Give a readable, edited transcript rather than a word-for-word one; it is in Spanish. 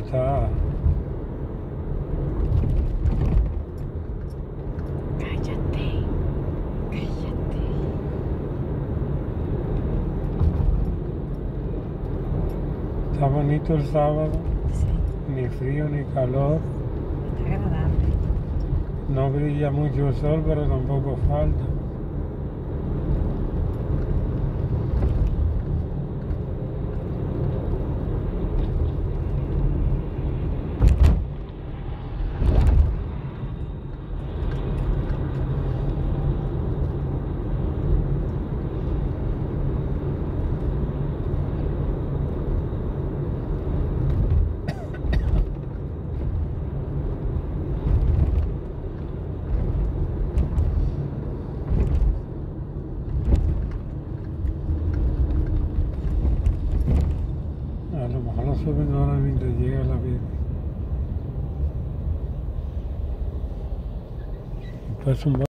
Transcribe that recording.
está. Cállate. Cállate. Está bonito el sábado, Sí, ni frío ni calor. está agradable. No brilla mucho el sol, pero tampoco falta. A lo mejor lo suben ahora mientras llega la vida. Pues un